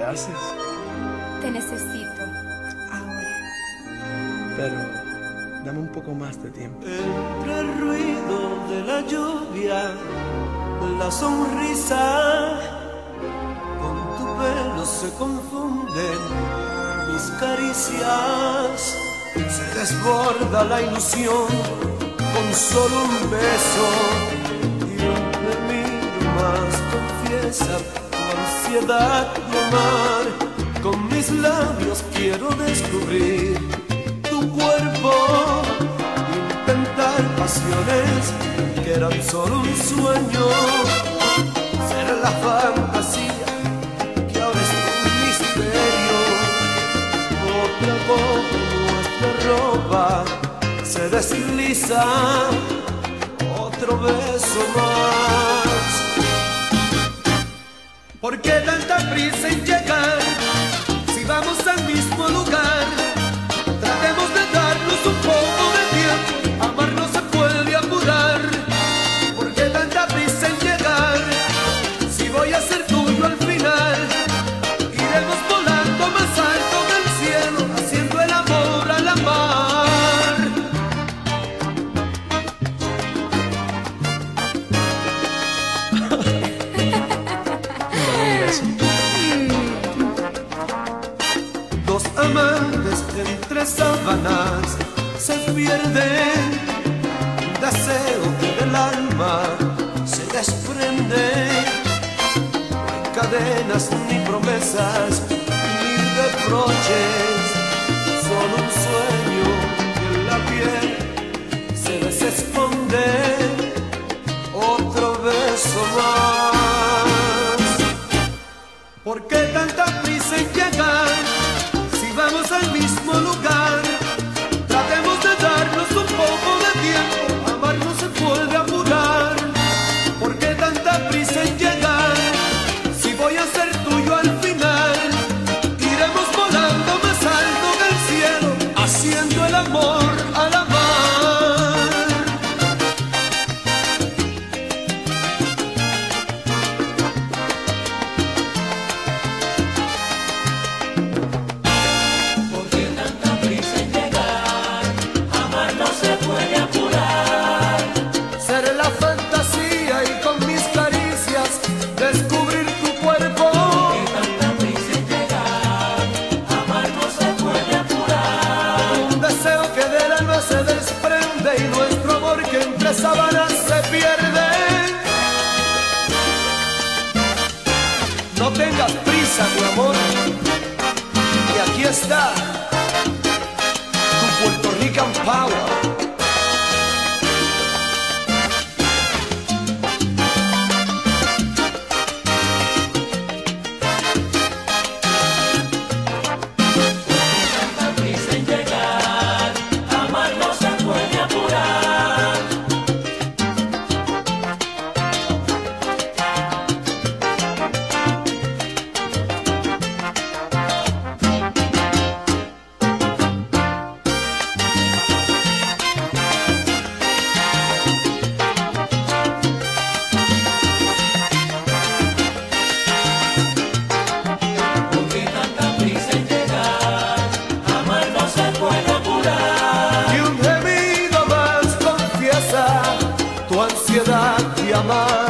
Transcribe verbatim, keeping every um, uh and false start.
¿Qué haces? Te necesito ahora. Pero dame un poco más de tiempo. Entre el ruido de la lluvia, la sonrisa, con tu pelo se confunden mis caricias. Se desborda la ilusión con solo un beso. Y donde miro más confiesa tu ansiedad de amar. Con mis labios quiero descubrir tu cuerpo, intentar pasiones que eran solo un sueño. Será la fantasía que ahora es un misterio. Otra boca nuestra ropa se desliza, otro beso más. ¿Por qué tanta prisa en llegar? Si vamos al mismo lugar, tratemos de darnos un poco de tiempo. Amar no se puede apurar. ¿Por qué tanta prisa en llegar? Si voy a ser tuyo al final, iremos volando más alto del cielo, haciendo el amor a la mar. Dos amantes entre sábanas se pierden, un deseo que del alma se desprende. No hay cadenas ni promesas ni reproches, solo un sueño que en la piel se desesconde. Otro beso más. ¿Por qué tanta prisa en llegar? Si vamos al mismo lugar, tratemos de darnos un poco de tiempo. Amar no se puede apurar. ¿Por qué tanta prisa en llegar? Si voy a ser tuyo al final, iremos volando más alto del cielo, haciendo el amor a la mar. Seré la fantasía y con mis caricias descubrir tu cuerpo. Que tanta prisa en llegar, amar no se puede apurar. Un deseo que del alma se desprende y nuestro amor que entre sábanas se pierde. No tengas prisa, mi amor. Y aquí está tu Puerto Rican Power. Tu ansiedad de amar.